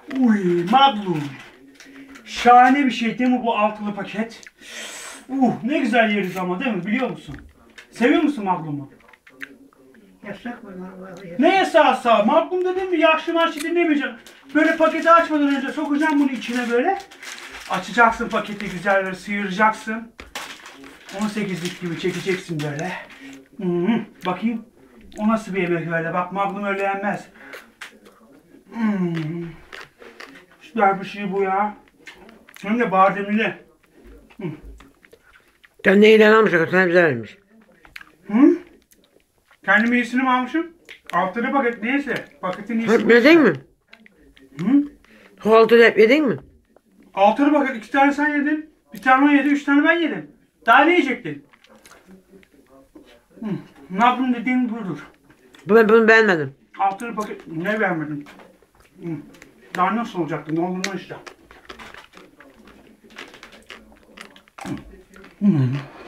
Uy, Magnum. Şahane bir şey değil mi bu altılı paket? Ne güzel yeriz ama değil mi, biliyor musun? Seviyor musun Magnum'u? Yasak mı lan? Ne yasağı sağ? Magnum dedim mi yaşlı marşı dinlemeyeceğim. Böyle paketi açmadan önce sokacağım bunu içine böyle. Açacaksın paketi, güzel böyle sıyıracaksın. 18'lik gibi çekeceksin böyle. Bakayım. O nasıl bir yemek öyle? Bak Magnum öyle yenmez. Güzel bir şey bu ya. Hem de bademli. Sen ne ilan almış o sana bize vermiş. Kendim iyisini mi almışım? Altılı paket neyse. Paketin iyisi. Hep yedin mi? O altıda hep yedin mi? Altılı paket 2 tane sen yedin. Bir tane o yedi, 3 tane ben yedim. Daha ne yiyecektin? Magnum dediğin budur. Bunu beğenmedim. Altılı paket ne beğenmedim? Daha nasıl olacaktı? Ne olduğunu işte.